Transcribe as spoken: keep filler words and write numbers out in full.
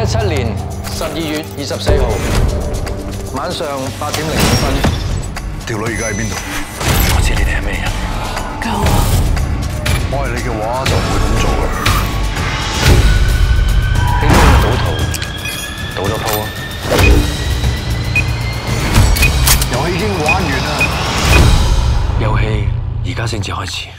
七年十二月二十四號晚上八點零五分， 條女而家喺邊度？ 我知你哋係咩人。 救我！ 我係你嘅話就唔會咁做啦。 輕鬆嘅賭徒，賭多鋪啊！ 遊戲已經玩完啦。 遊戲而家先至開始。